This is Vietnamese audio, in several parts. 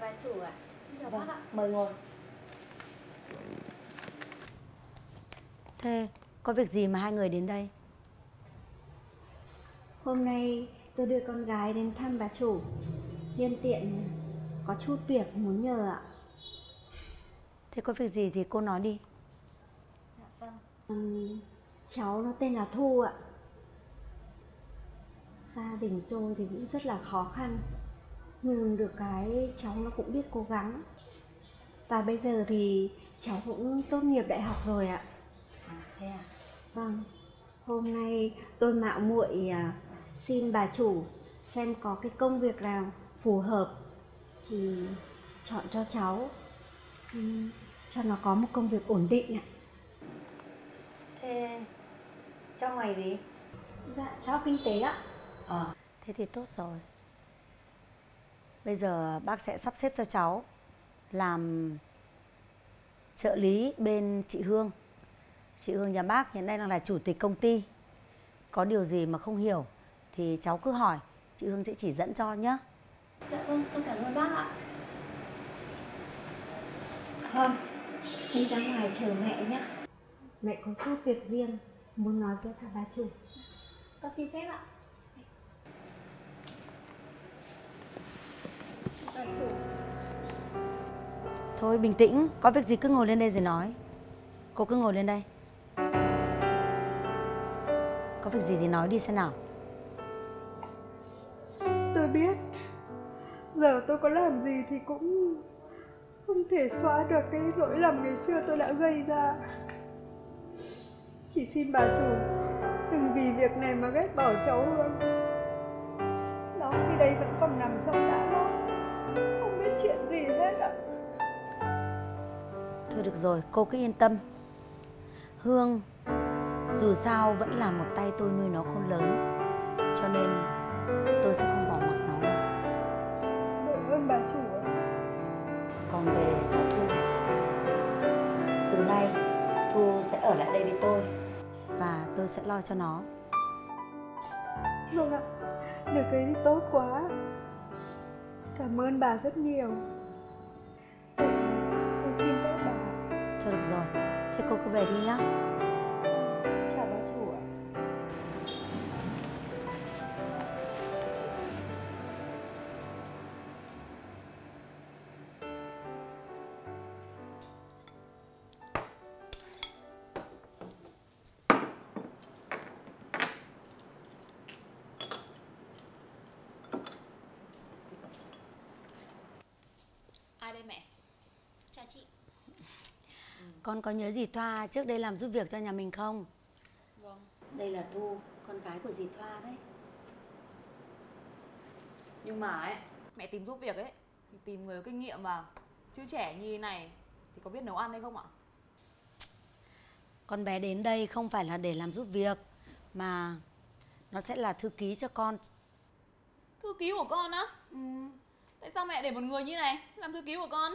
bà chủ ạ. Chào Vâng, bác ạ. mời ngồi. Thế có việc gì mà hai người đến đây? Hôm nay tôi đưa con gái đến thăm bà chủ. Nhân tiện có chút việc muốn nhờ ạ. Thế có việc gì thì cô nói đi. Dạ vâng. Cháu nó tên là Thu ạ. Gia đình tôi thì cũng rất là khó khăn, nhưng được cái cháu nó cũng biết cố gắng. Và bây giờ thì cháu cũng tốt nghiệp đại học rồi ạ. Thế à? Vâng. Hôm nay tôi mạo muội xin bà chủ xem có cái công việc nào phù hợp thì chọn cho cháu, cho nó có một công việc ổn định ạ. Thế trong ngành gì? Dạ, cháu kinh tế ạ. Thế thì tốt rồi. Bây giờ bác sẽ sắp xếp cho cháu làm trợ lý bên chị Hương. Chị Hương nhà bác hiện nay đang là chủ tịch công ty. Có điều gì mà không hiểu thì cháu cứ hỏi, chị Hương sẽ chỉ dẫn cho nhé. Dạ vâng, con cảm ơn bác ạ. Vâng, đi ra ngoài chờ mẹ nhé. Mẹ có chút việc riêng muốn nói với cả bà chủ. Con xin phép ạ. Bà chủ. Thôi bình tĩnh, có việc gì cứ ngồi lên đây rồi nói. Cô cứ ngồi lên đây. Có việc gì thì nói đi xem nào. Tôi biết giờ tôi có làm gì thì cũng không thể xóa được cái lỗi lầm ngày xưa tôi đã gây ra. Chỉ xin bà chủ đừng vì việc này mà ghét bỏ cháu Hương. Nó khi đây vẫn còn nằm trong tã lót, không biết chuyện gì hết ạ. Thôi được rồi, cô cứ yên tâm. Hương dù sao vẫn là một tay tôi nuôi nó khôn lớn, cho nên tôi sẽ không bỏ mặc nó đâu. Đội ơn bà chủ ạ. Còn về cháu Thu, từ nay Thu sẽ ở lại đây với tôi và tôi sẽ lo cho nó. Vâng ạ, được cái thì tốt quá. Cảm ơn bà rất nhiều. Tôi xin phép bà. Thôi được rồi, thế cô cứ về đi nhá. Chào bà chủ ạ. Ai đây mẹ? Chào chị. Con có nhớ dì Thoa trước đây làm giúp việc cho nhà mình không? Vâng. Đây là Thu, con gái của dì Thoa đấy. Nhưng mà ấy, mẹ tìm giúp việc ấy thì tìm người có kinh nghiệm vào. Chứ trẻ như thế này thì có biết nấu ăn hay không ạ? Con bé đến đây không phải là để làm giúp việc, mà nó sẽ là thư ký cho con. Thư ký của con á? Tại sao mẹ để một người như này làm thư ký của con?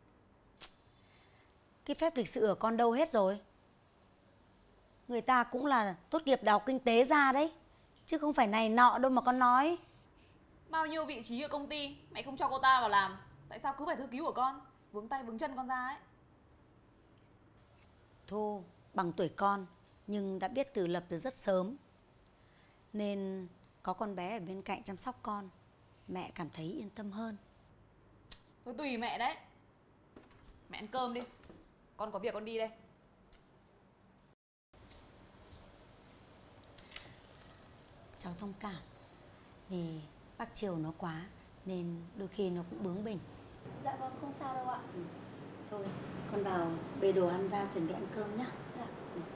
Cái phép lịch sự ở con đâu hết rồi? Người ta cũng là tốt nghiệp đại học kinh tế ra đấy, chứ không phải này nọ đâu mà con nói. Bao nhiêu vị trí ở công ty mẹ không cho cô ta vào làm, tại sao cứ phải thư ký của con? Vướng tay vướng chân con ra ấy. Thu bằng tuổi con nhưng đã biết tự lập từ rất sớm, nên có con bé ở bên cạnh chăm sóc con, mẹ cảm thấy yên tâm hơn. Thôi tùy mẹ đấy. Mẹ ăn cơm đi, con có việc con đi đây. Cháu thông cảm vì bác chiều nó quá nên đôi khi nó cũng bướng bỉnh. Dạ vâng, không sao đâu ạ. Thôi con vào bê đồ ăn ra chuẩn bị ăn cơm nhá. Dạ.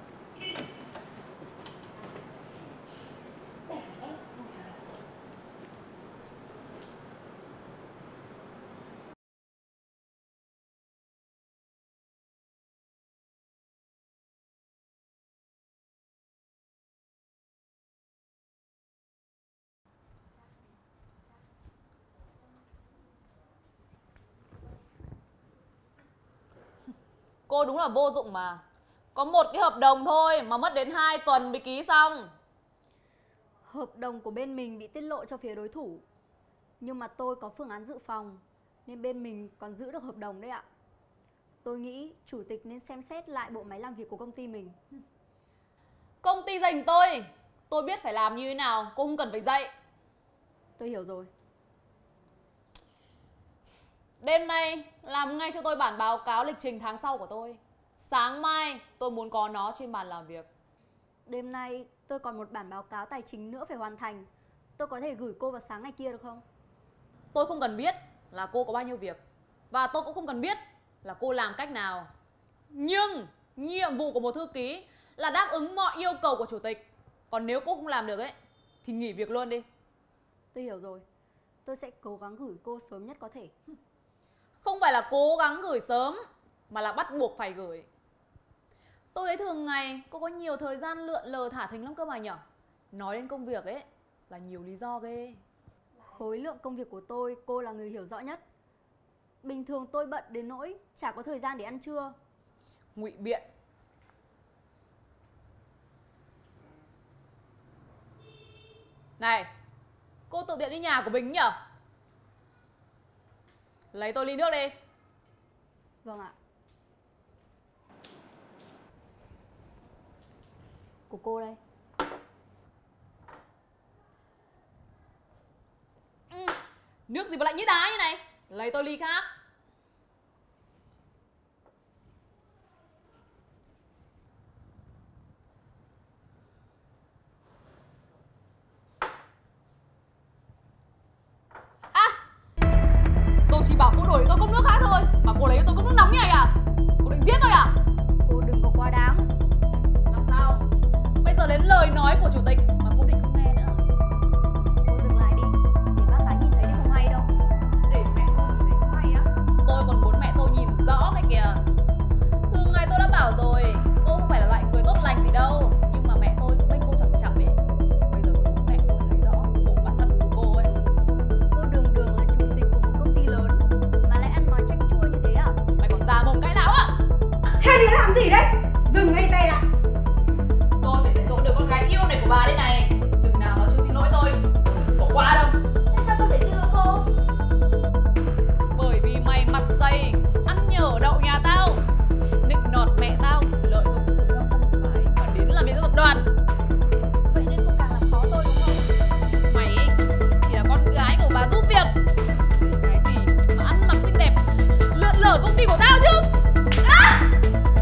Cô đúng là vô dụng mà. Có một cái hợp đồng thôi mà mất đến 2 tuần mới ký xong. Hợp đồng của bên mình bị tiết lộ cho phía đối thủ, nhưng mà tôi có phương án dự phòng nên bên mình còn giữ được hợp đồng đấy ạ. Tôi nghĩ chủ tịch nên xem xét lại bộ máy làm việc của công ty mình. Công ty dành tôi biết phải làm như thế nào, cô không cần phải dạy. Tôi hiểu rồi. Đêm nay làm ngay cho tôi bản báo cáo lịch trình tháng sau của tôi. Sáng mai tôi muốn có nó trên bàn làm việc. Đêm nay tôi còn một bản báo cáo tài chính nữa phải hoàn thành. Tôi có thể gửi cô vào sáng ngày kia được không? Tôi không cần biết là cô có bao nhiêu việc, và tôi cũng không cần biết là cô làm cách nào. Nhưng nhiệm vụ của một thư ký là đáp ứng mọi yêu cầu của chủ tịch. Còn nếu cô không làm được ấy thì nghỉ việc luôn đi. Tôi hiểu rồi. Tôi sẽ cố gắng gửi cô sớm nhất có thể. Không phải là cố gắng gửi sớm, mà là bắt buộc phải gửi. Tôi thấy thường ngày cô có nhiều thời gian lượn lờ thả thính lắm cơ mà nhở. Nói đến công việc ấy là nhiều lý do ghê. Khối lượng công việc của tôi, cô là người hiểu rõ nhất. Bình thường tôi bận đến nỗi chả có thời gian để ăn trưa. Ngụy biện. Này, cô tự tiện đi nhà của mình nhở? Lấy tôi ly nước đi. Vâng ạ. Của cô đây. Nước gì mà lạnh như đá như này? Lấy tôi ly khác. Tôi chỉ bảo cô đổi tôi cốc nước khác thôi, mà cô lấy cho tôi cốc nước nóng như này à? Cô định giết tôi à? Cô đừng có quá đáng. Làm sao? Bây giờ đến lời nói của chủ tịch mà cô định không nghe nữa. Cô dừng lại đi, để bác gái nhìn thấy thì không hay đâu. Để mẹ tôi nhìn thấy không hay á? Tôi còn muốn mẹ tôi nhìn rõ cái kìa. Thường ngày tôi đã bảo rồi, cô không phải là loại người tốt lành gì đâu, nhưng mà mẹ tôi cũng bên cô chậm chậm ấy. Bây giờ tôi muốn mẹ tôi thấy rõ bộ mặt thật của cô ấy. Cô đường đường là chủ tịch của một công ty lớn mà lại ăn nói chanh chua như thế à? Mày còn già mồm cãi láo à? Hai đứa làm gì đấy? Dừng ngay tay lại. Tôi phải dạy dỗ đứa con gái yêu này của bà đây này. Chừng nào nó chưa xin lỗi tôi bỏ qua đâu. Tại sao tôi phải xin lỗi cô? Bởi vì mày mặt dày, ăn nhở đậu nhà tao, nịnh nọt mẹ tao, lợi dụng sự quan tâm của bà ấy và đến làm việc cho tập đoàn. Vậy nên cô càng làm khó tôi đúng không? Mày ấy chỉ là con gái của bà giúp việc. Cái gì mà ăn mặc xinh đẹp, lượn lờ công ty của tao chứ? À!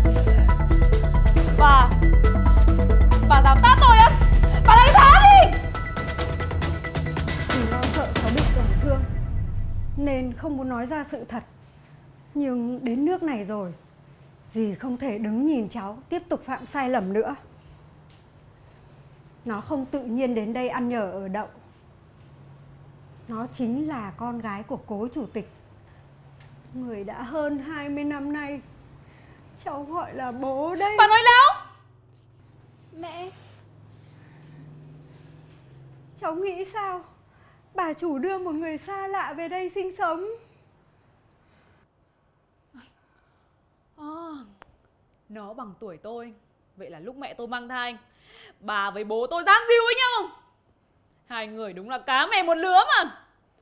Bà dám tát tôi á? Bà đánh giá gì? Vì lo sợ cháu bị tổn thương nên không muốn nói ra sự thật. Nhưng đến nước này rồi, dì không thể đứng nhìn cháu tiếp tục phạm sai lầm nữa. Nó không tự nhiên đến đây ăn nhờ ở đậu. Nó chính là con gái của cố chủ tịch, người đã hơn 20 năm nay cháu gọi là bố đây. Bà nói láo. Mẹ. Cháu nghĩ sao bà chủ đưa một người xa lạ về đây sinh sống? Nó bằng tuổi tôi, vậy là lúc mẹ tôi mang thai, bà với bố tôi dán díu với nhau. Hai người đúng là cá mè một lứa mà.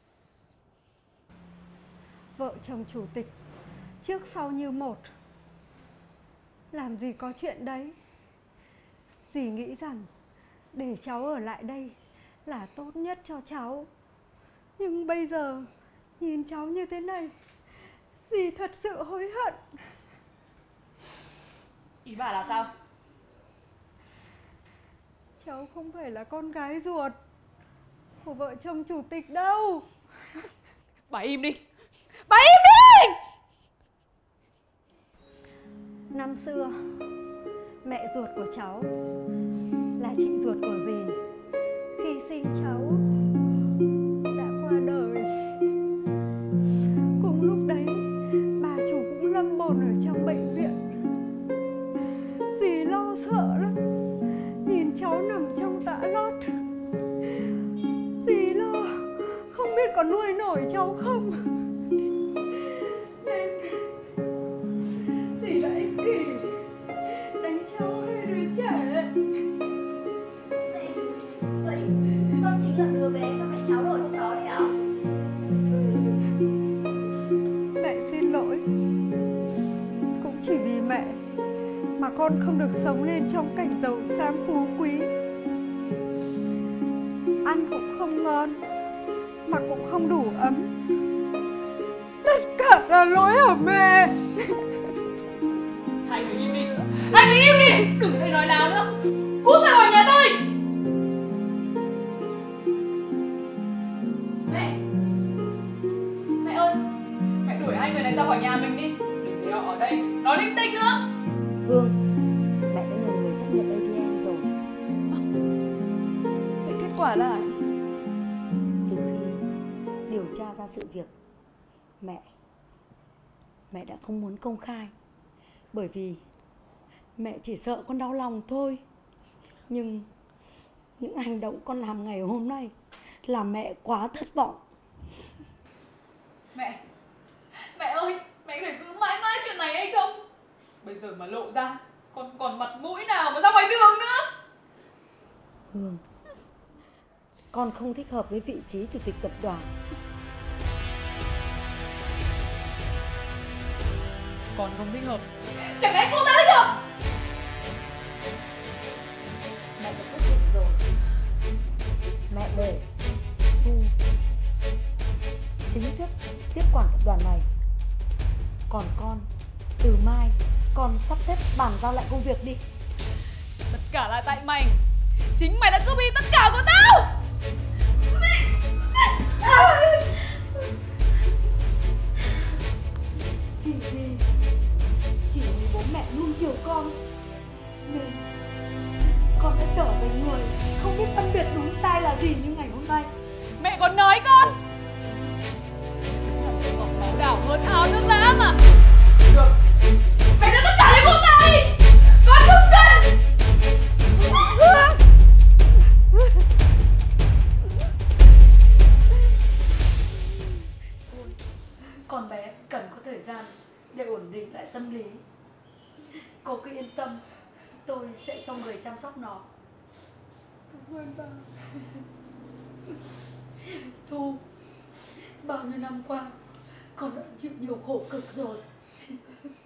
Vợ chồng chủ tịch trước sau như một, làm gì có chuyện đấy. Dì nghĩ rằng để cháu ở lại đây là tốt nhất cho cháu. Nhưng bây giờ nhìn cháu như thế này, dì thật sự hối hận. Ý bà là sao? Cháu không phải là con gái ruột của vợ chồng chủ tịch đâu. Bà im đi. Bà im đi! Năm xưa, mẹ ruột của cháu là chị ruột của dì. Khi sinh cháu đã qua đời. Cùng lúc đấy, bà chủ cũng lâm bồn ở trong bệnh viện. Dì lo sợ lắm, nhìn cháu nằm trong tã lót. Dì lo không biết có nuôi nổi cháu không. Nên dì đã ích kỷ đánh cháu hai đứa trẻ. Vậy con chính là đứa bé con không được sống lên trong cảnh giàu sang phú quý. Ăn cũng không ngon, mặc cũng không đủ ấm. Tất cả là lỗi ở mẹ. Hai người im đi, hai người im đi, đừng ở đây nói láo nữa. Cút ra khỏi nhà tôi. Mẹ ơi, mẹ đuổi hai người này ra khỏi nhà mình đi, đừng để họ ở đây nói linh tinh nữa. Hương, mẹ đã nhờ người xét nghiệm ADN rồi. Vậy kết quả là Từ khi điều tra ra sự việc, mẹ đã không muốn công khai, bởi vì mẹ chỉ sợ con đau lòng thôi. Nhưng những hành động con làm ngày hôm nay làm mẹ quá thất vọng. Mẹ ơi, mẹ có thể giữ mãi mãi chuyện này hay không? Bây giờ mà lộ ra, con còn mặt mũi nào mà ra ngoài đường nữa. Hương, con không thích hợp với vị trí chủ tịch tập đoàn. Con không thích hợp. Chẳng lẽ cô ta thích hợp? Mẹ đã quyết định rồi. Mẹ để Thu chính thức tiếp quản tập đoàn này. Còn con, từ mai con sắp xếp bàn giao lại công việc đi. Tất cả là tại mày. Chính mày đã cướp đi tất cả của tao. Chỉ vì bố mẹ nuông chiều con nên con đã trở thành người không biết phân biệt đúng sai là gì như ngày hôm nay. Mẹ còn nói con giọt máu đào hơn áo nước lã mà. Được, mày đưa tất cả cho cô ta đi. Con không cần. Con bé cần có thời gian để ổn định lại tâm lý. Cô cứ yên tâm, tôi sẽ cho người chăm sóc nó. Cảm ơn bà. Thu, bao nhiêu năm qua con đã chịu nhiều khổ cực rồi.